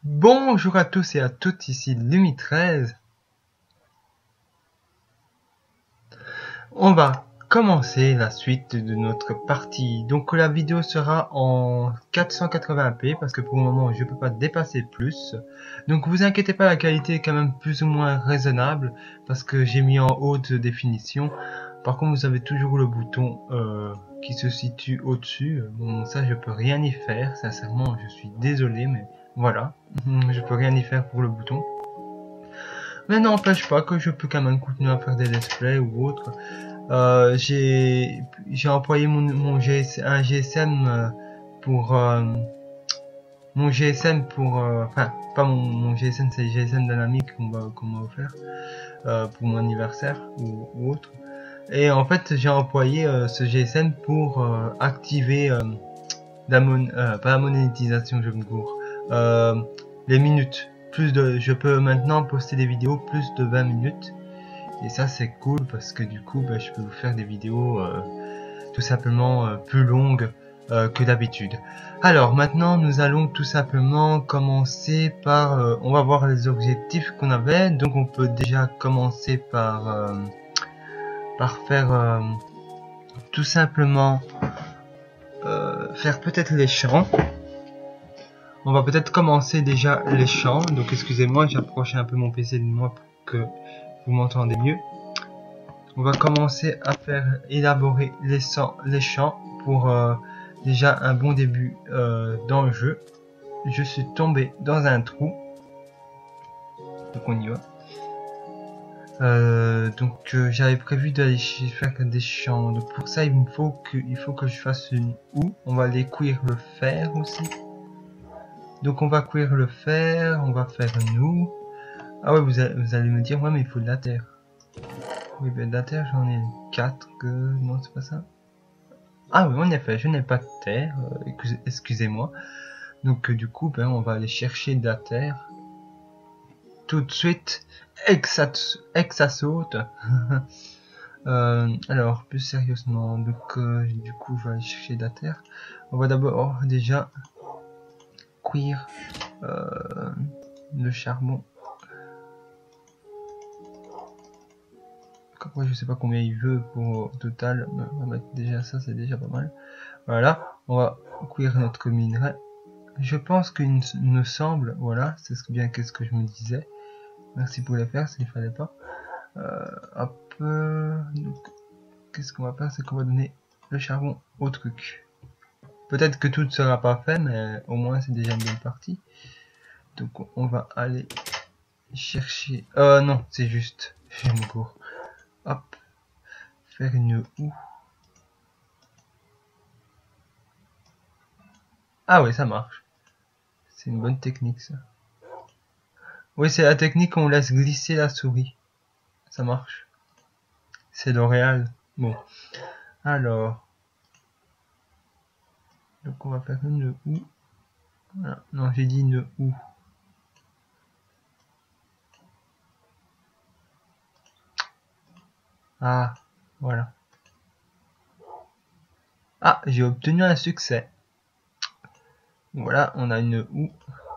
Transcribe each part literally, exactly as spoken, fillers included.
Bonjour à tous et à toutes, ici Lumi treize. On va commencer la suite de notre partie. Donc la vidéo sera en quatre cent quatre-vingts p parce que pour le moment je peux pas dépasser plus. Donc vous inquiétez pas, la qualité est quand même plus ou moins raisonnable parce que j'ai mis en haute définition. Par contre vous avez toujours le bouton euh, qui se situe au-dessus. Bon, ça je peux rien y faire, sincèrement je suis désolé, mais voilà, je peux rien y faire pour le bouton. Mais n'empêche pas que je peux quand même continuer à faire des let's play ou autre. Euh, j'ai j'ai employé mon, mon G S, un G S M pour euh, mon G S M pour euh, enfin pas mon, mon G S M, c'est le G S M d'un ami qu'on va qu'on m'a offert euh, pour mon anniversaire ou, ou autre. Et en fait j'ai employé euh, ce G S M pour euh, activer euh, la mon, euh, pas la monétisation, je me gourre, euh, les minutes. Plus de, je peux maintenant poster des vidéos plus de vingt minutes. Et ça c'est cool parce que du coup bah, je peux vous faire des vidéos euh, tout simplement euh, plus longues euh, que d'habitude. Alors maintenant nous allons tout simplement commencer par, euh, on va voir les objectifs qu'on avait. Donc on peut déjà commencer par, euh, par faire euh, tout simplement euh, faire peut-être les champs. On va peut-être commencer déjà les champs. Donc excusez-moi, j'approche un peu mon P C de moi pour que vous m'entendez mieux. On va commencer à faire élaborer les, les champs pour euh, déjà un bon début euh, dans le jeu. Je suis tombé dans un trou, donc on y va. Euh, donc euh, j'avais prévu d'aller faire des champs. Donc pour ça il me faut que il faut que je fasse une houe. On va aller cuire le fer aussi. Donc on va cuire le fer, on va faire une houe. Ah ouais, vous allez, vous allez me dire ouais mais il faut de la terre. Oui, ben de la terre, j'en ai quatre, que... non, c'est pas ça. Ah oui, en effet, je n'ai pas de terre, euh, excusez-moi. Donc, euh, du coup, ben, on va aller chercher de la terre. Tout de suite, et que ça, et que ça saute. euh, alors, plus sérieusement, donc, euh, du coup, je vais aller chercher de la terre. On va d'abord, oh, déjà, cuire euh, le charbon. Après, je sais pas combien il veut pour au total, mais on va mettre déjà ça, c'est déjà pas mal. Voilà, on va cuire notre minerai. Je pense qu'il me semble, voilà, c'est bien qu'est-ce que je me disais. Merci pour les faire, s'il fallait pas. Euh, hop, euh, qu'est-ce qu'on va faire, c'est qu'on va donner le charbon au truc. Peut-être que tout ne sera pas fait, mais au moins c'est déjà une bonne partie. Donc on va aller chercher. Euh, non, c'est juste, j'ai mon cours. Hop, faire une houe. Ah oui, ça marche. C'est une bonne technique ça. Oui, c'est la technique où on laisse glisser la souris. Ça marche. C'est L'Oréal. Bon. Alors. Donc on va faire une houe. Voilà. Non, j'ai dit une houe. Ah, voilà. Ah, j'ai obtenu un succès. Voilà, on a une houe.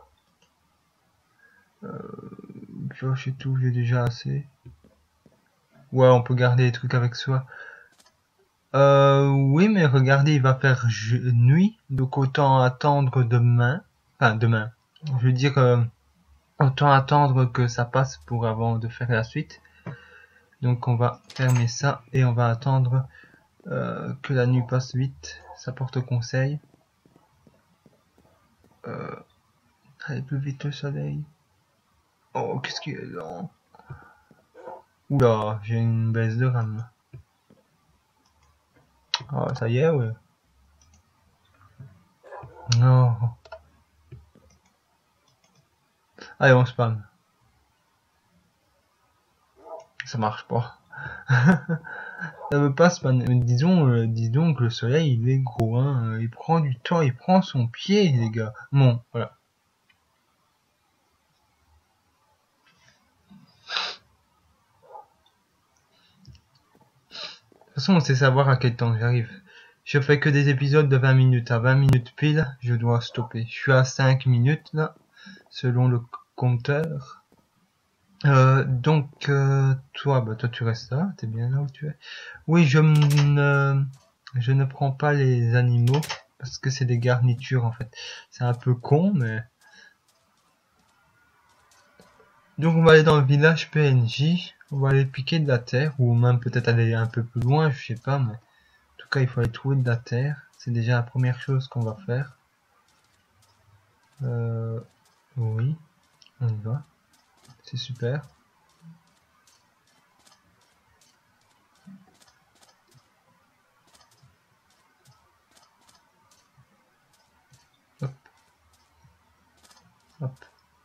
Euh, pioche et tout, j'ai déjà assez. Ouais, on peut garder les trucs avec soi. Euh, oui, mais regardez, il va faire nuit, donc autant attendre demain. Enfin, demain. Je veux dire, euh, autant attendre que ça passe pour avant de faire la suite. Donc on va fermer ça et on va attendre euh, que la nuit passe vite. Ça porte conseil. Euh, allez plus vite le soleil. Oh, qu'est-ce qu'il est lent. Oula, j'ai une baisse de RAM. Oh, ça y est, ouais. Non. Allez, on spam. Ça marche pas. Ça veut pas spam. Disons, euh, disons que le soleil, il est gros, hein. Il prend du temps, il prend son pied, les gars. Bon, voilà. De toute façon, on sait savoir à quel temps j'arrive. Je fais que des épisodes de vingt minutes. À vingt minutes pile, je dois stopper. Je suis à cinq minutes, là. selon le compteur. Euh, donc euh, toi, bah toi tu restes là, t'es bien là où tu es. Oui, je ne, je ne prends pas les animaux parce que c'est des garnitures en fait. C'est un peu con, mais donc on va aller dans le village P N J. On va aller piquer de la terre ou même peut-être aller un peu plus loin, je sais pas, mais en tout cas il faut aller trouver de la terre. C'est déjà la première chose qu'on va faire. Euh, oui, on y va. C'est super. Hop. Hop.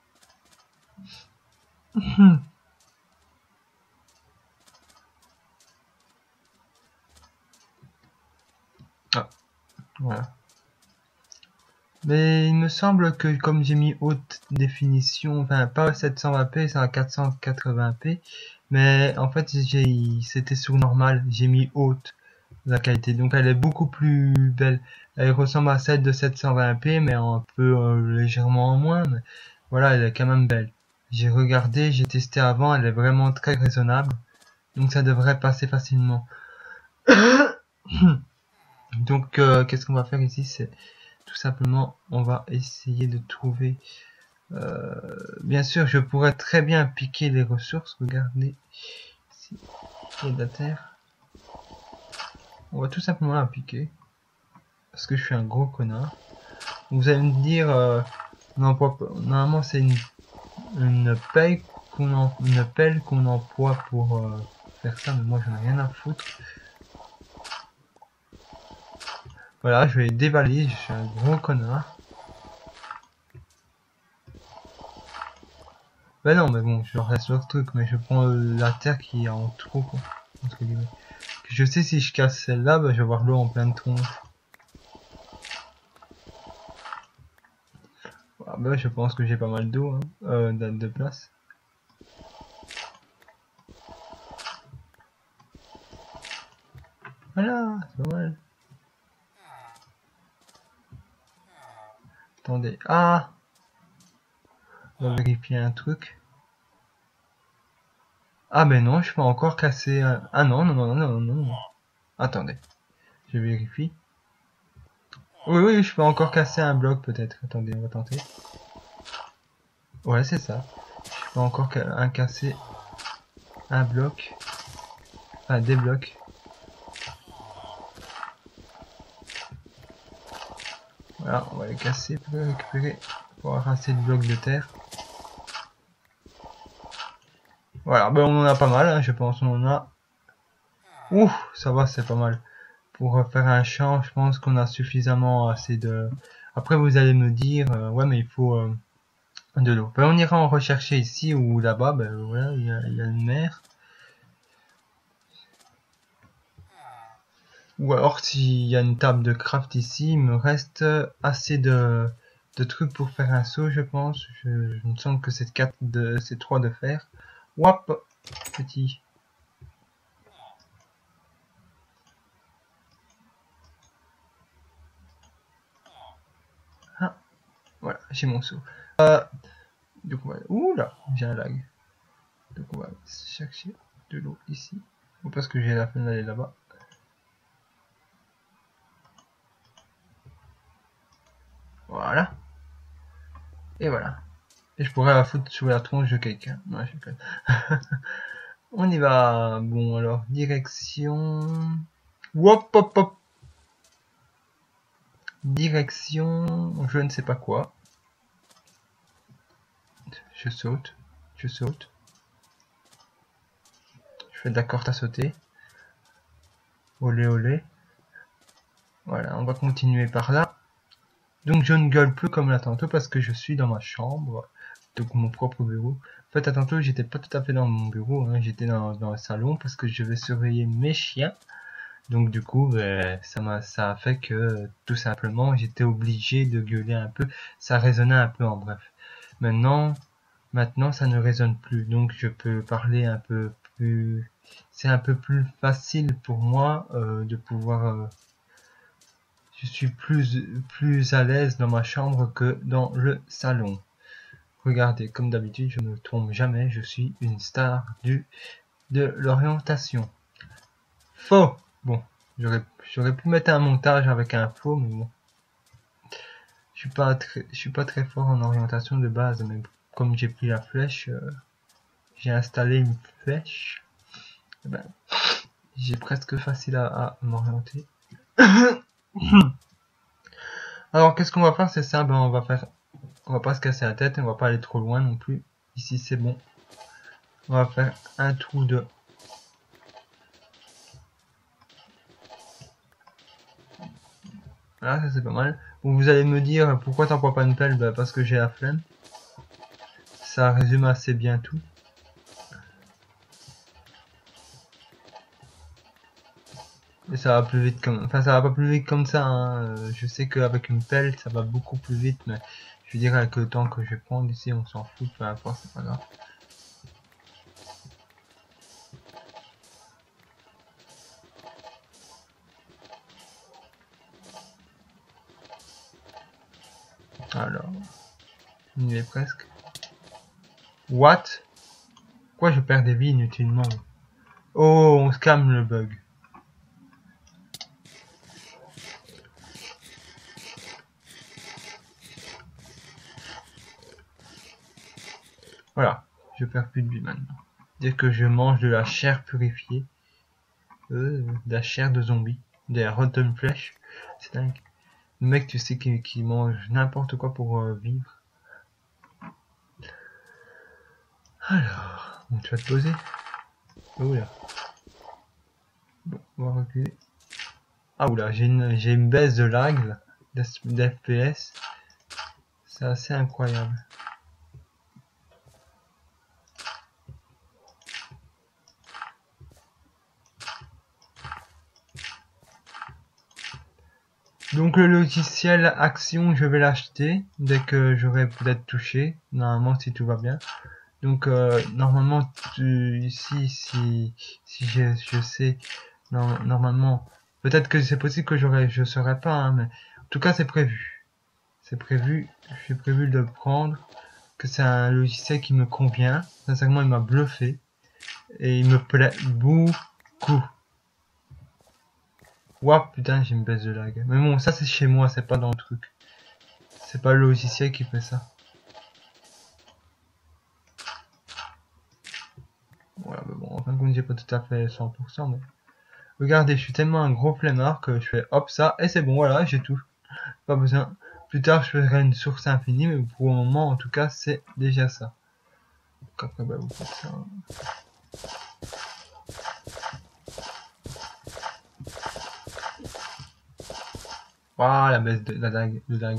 Ah, voilà. Mais il me semble que comme j'ai mis haute définition, enfin pas sept cent vingt p, c'est à quatre cent quatre-vingts p, mais en fait j'ai c'était sur normal, j'ai mis haute la qualité, donc elle est beaucoup plus belle. Elle ressemble à celle de sept cent vingt p, mais un peu euh, légèrement en moins, mais voilà, elle est quand même belle. J'ai regardé, j'ai testé avant, elle est vraiment très raisonnable, donc ça devrait passer facilement. Donc euh, qu'est-ce qu'on va faire ici, c'est tout simplement on va essayer de trouver euh, bien sûr je pourrais très bien piquer les ressources. Regardez ici, il y a de la terre, on va tout simplement la piquer parce que je suis un gros connard. Vous allez me dire euh, emploie, normalement c'est une, une paille qu'on en, une pelle qu'on emploie pour euh, faire ça, mais moi j'en ai rien à foutre. Voilà, je vais dévaler, je suis un gros connard. Ben non, mais bon, je reste sur le truc, mais je prends euh, la terre qui est en trop, quoi, entre guillemets. Que je sais si je casse celle-là, ben, je vais avoir l'eau en pleine tronche. Ah ben, je pense que j'ai pas mal d'eau, hein, euh, de, de place. Voilà, c'est pas mal. Attendez, ah, on va vérifier un truc. Ah ben non, je peux encore casser un... Ah non, non, non, non, non, non. Attendez, je vérifie. Oui, oui, je peux encore casser un bloc peut-être. Attendez, on va tenter. Ouais, c'est ça. Je peux encore ca un casser un bloc. Enfin, des blocs. Voilà, on va les casser pour les récupérer. Pour avoir assez de blocs de terre. Voilà, ben on en a pas mal, hein, je pense. On en a... Ouh, ça va, c'est pas mal. Pour faire un champ, je pense qu'on a suffisamment assez de... Après, vous allez me dire, euh, ouais, mais il faut euh, de l'eau. Ben, on ira en rechercher ici ou là-bas. Ben voilà, il y a, il y a une mer. Ou alors, s'il y a une table de craft ici, il me reste assez de, de trucs pour faire un seau, je pense. Je, je me semble que c'est quatre de, c'est trois de fer. Wop, petit. Ah, voilà, j'ai mon seau. Euh, donc on va... Ouh là, j'ai un lag. Donc on va chercher de l'eau ici. Ou parce que j'ai la flemme d'aller là-bas. Voilà. Et voilà. Et je pourrais la foutre sous la tronche de quelqu'un. Ouais, je on y va. Bon alors, direction... Wop hop hop. Direction... Je ne sais pas quoi. Je saute. Je saute. Je fais de la corde à sauter. Olé olé. Voilà, on va continuer par là. Donc je ne gueule plus comme là tantôt parce que je suis dans ma chambre, donc mon propre bureau. En fait, à tantôt, j'étais pas tout à fait dans mon bureau, hein, j'étais dans, dans le salon parce que je vais surveiller mes chiens. Donc du coup, euh, ça m'a, ça a fait que tout simplement, j'étais obligé de gueuler un peu. Ça résonnait un peu en bref. Maintenant, maintenant, ça ne résonne plus, donc je peux parler un peu plus. C'est un peu plus facile pour moi euh, de pouvoir. Euh, je suis plus plus à l'aise dans ma chambre que dans le salon. Regardez, comme d'habitude, je ne me trompe jamais, je suis une star du de l'orientation. Faux. Bon, j'aurais j'aurais pu mettre un montage avec un faux, mais bon. Je suis pas très je suis pas très fort en orientation de base, mais comme j'ai pris la flèche, euh, j'ai installé une flèche. Eh ben, j'ai presque facile à, à m'orienter. Alors qu'est-ce qu'on va faire? C'est ça, ben on va faire on va pas se casser la tête, on va pas aller trop loin non plus. Ici c'est bon. On va faire un trou de voilà, ça c'est pas mal. Bon, vous allez me dire pourquoi t'emploies pas une pelle? Ben, parce que j'ai la flemme. Ça résume assez bien tout. Et ça va plus vite comme enfin ça va pas plus vite comme ça, hein. Je sais qu'avec une pelle ça va beaucoup plus vite, mais je veux dire avec le temps que je vais prendre ici on s'en fout, peu importe, c'est pas grave. Alors, on y est presque. What? Pourquoi je perds des vies inutilement? Oh, on se calme le bug. Voilà, je perds plus de vie maintenant. Dès que je mange de la chair purifiée, euh, de la chair de zombie, des rotten flesh, c'est dingue. Le mec, tu sais, qui, qui mange n'importe quoi pour euh, vivre. Alors, bon, tu vas te poser. Oh là. Bon, on va reculer. Ah oula, j'ai une, j'ai une baisse de lag, d'F P S. C'est assez incroyable. Donc le logiciel Action, je vais l'acheter dès que j'aurai peut-être touché. Normalement, si tout va bien. Donc euh, normalement, tu, ici, si si je, je sais, non, normalement, peut-être que c'est possible que j'aurai, je saurais pas, hein, mais en tout cas c'est prévu. C'est prévu. J'ai prévu de le prendre. Que c'est un logiciel qui me convient. Sincèrement, il m'a bluffé et il me plaît beaucoup. Ouah, putain, j'ai une baisse de lag. Mais bon, ça c'est chez moi, c'est pas dans le truc. C'est pas le logiciel qui fait ça. Voilà, mais bon, en fin de compte, j'ai pas tout à fait cent pour cent, mais... Regardez, je suis tellement un gros flemmard que je fais hop ça, et c'est bon, voilà, j'ai tout. Pas besoin. Plus tard, je ferai une source infinie, mais pour le moment, en tout cas, c'est déjà ça. Donc après, bah, vous faites ça. Waouh, la baisse de la dague, de dague.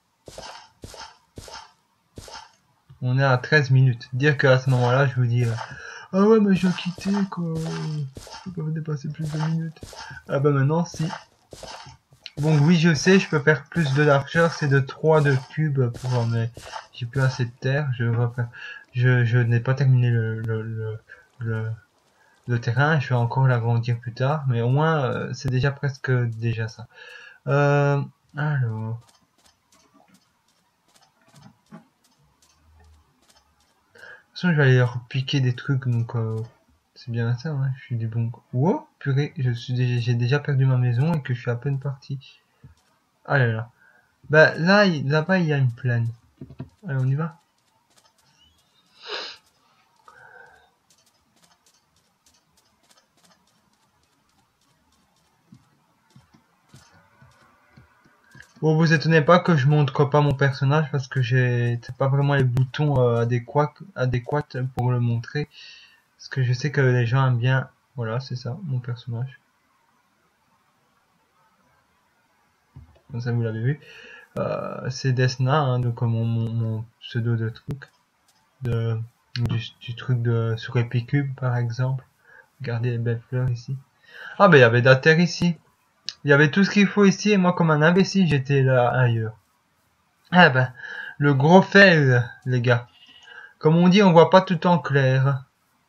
On est à treize minutes. Dire qu'à ce moment-là, je vous dis, euh, ah ouais, mais je vais quitter, quoi. Je peux pas dépasser plus de minutes. Ah bah maintenant, si. Bon, oui, je sais, je peux faire plus de largeur, c'est de trois de cubes pour, mais j'ai plus assez de terre. Je refaire. Je, je n'ai pas terminé le, le, le, le, le terrain, je vais encore l'agrandir plus tard, mais au moins, euh, c'est déjà presque déjà ça. Euh, alors. De toute façon, je vais aller leur piquer des trucs, donc euh, c'est bien ça, hein, je suis du bon... Wow, purée, je suis déjà, j'ai déjà perdu ma maison et que je suis à peine parti. Ah là là. Bah là, là-bas, il y a une plaine. Allez, on y va. Bon, vous étonnez pas que je montre pas mon personnage parce que j'ai pas vraiment les boutons euh, adéquats, adéquats pour le montrer. Parce que je sais que les gens aiment bien... Voilà, c'est ça, mon personnage. Comme ça, vous l'avez vu. Euh, c'est Desna, hein, donc mon, mon, mon pseudo de truc. De, du, du truc de sur Epicube, par exemple. Regardez les belles fleurs ici. Ah, ben il y avait de la terre ici. Il y avait tout ce qu'il faut ici, et moi, comme un imbécile, j'étais là ailleurs. Ah ben, le gros fail, les gars. Comme on dit, on voit pas tout en clair.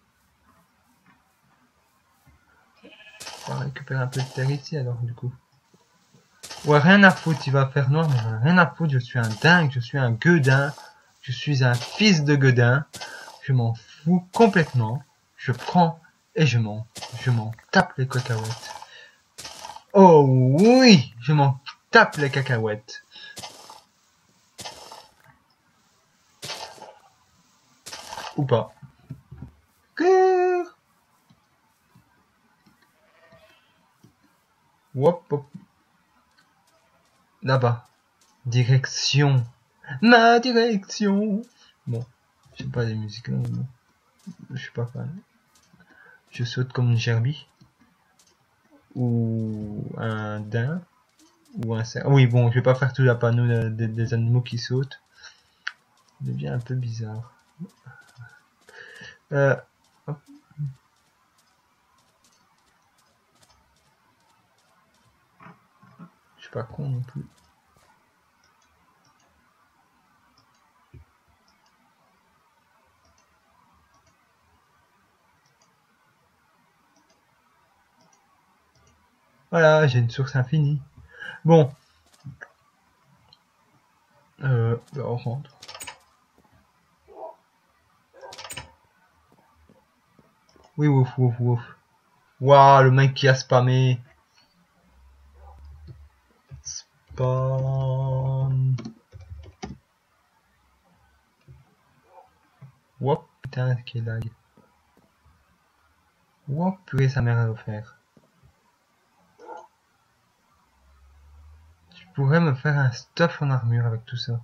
On va récupérer un peu de terre ici, alors, du coup. Ouais, rien à foutre, il va faire noir, mais rien à foutre, je suis un dingue, je suis un gueudin. Je suis un fils de Godin. Je m'en fous complètement. Je prends et je m'en, je m'en tape les cacahuètes. Oh oui, je m'en tape les cacahuètes. Ou pas. Que... Hop, hop. Là-bas. Direction. Ma direction. Bon, je sais pas les musiques là, bon. Je suis pas fan. Je saute comme une gerbille. Ou un daim. Ou un cerf. Oui, bon, je vais pas faire tout la panneau des, des animaux qui sautent. Ça devient un peu bizarre. Euh, hop. Je suis pas con non plus. Voilà, j'ai une source infinie. Bon. Euh, bah on rentre. Oui, ouf, ouf, ouf. Waouh, le mec qui a spammé. Spam. Wop, putain, quel lag. Wop, purée, sa mère à le faire. Je pourrais me faire un stuff en armure avec tout ça.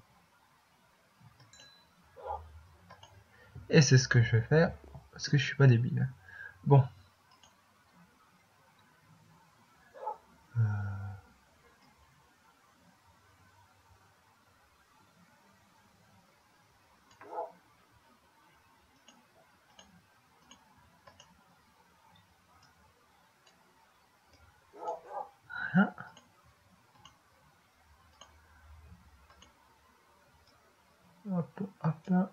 Et c'est ce que je vais faire, parce que je suis pas débile. Bon. Euh... Hein? Hop, hop, là.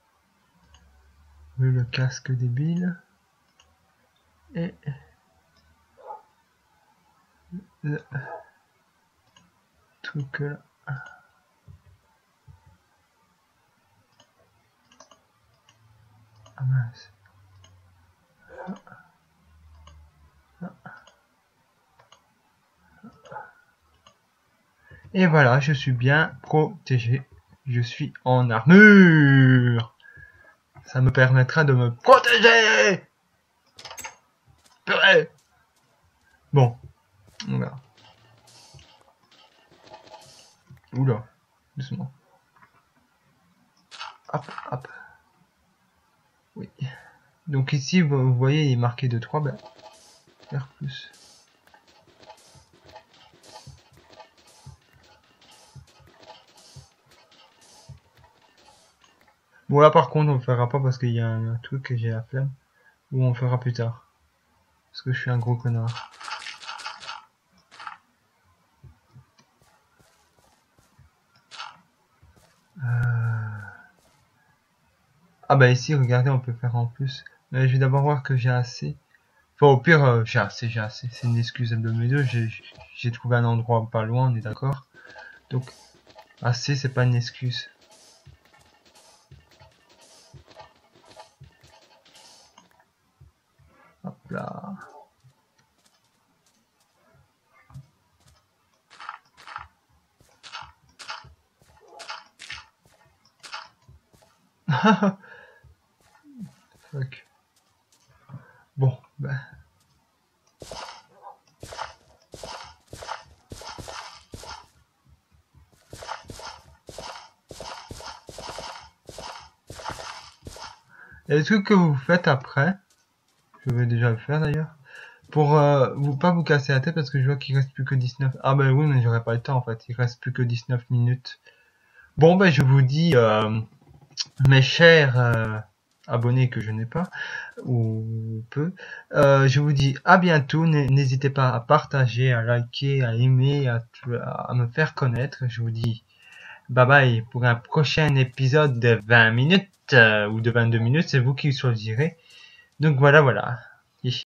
Oui, le casque débile. Et le truc là. Ah mince. Et voilà, je suis bien protégé. Je suis en armure. Ça me permettra de me protéger. Purée. Bon, on verra. Oula, doucement. Hop, hop. Oui. Donc ici, vous voyez, il est marqué de trois, ben, faire plus. Bon là par contre on le fera pas parce qu'il y a un, un truc que j'ai la flemme. Ou on le fera plus tard. Parce que je suis un gros connard. Euh... Ah bah ici regardez on peut faire en plus. Mais je vais d'abord voir que j'ai assez. Enfin au pire euh, j'ai assez, j'ai assez. C'est une excuse de mes deux. J'ai trouvé un endroit pas loin, on est d'accord. Donc assez c'est pas une excuse. Hop là. Fuck. Bon, ben. Et le truc que vous faites après, je vais déjà le faire d'ailleurs, pour euh, vous pas vous casser la tête parce que je vois qu'il reste plus que dix-neuf. Ah ben oui, mais j'aurais pas le temps en fait, il reste plus que dix-neuf minutes. Bon ben je vous dis, euh, mes chers euh, abonnés que je n'ai pas, ou peu, euh, je vous dis à bientôt, n'hésitez pas à partager, à liker, à aimer, à, à me faire connaître. Je vous dis bye bye pour un prochain épisode de vingt minutes, euh, ou de vingt-deux minutes, c'est vous qui choisirez. Donc voilà, voilà.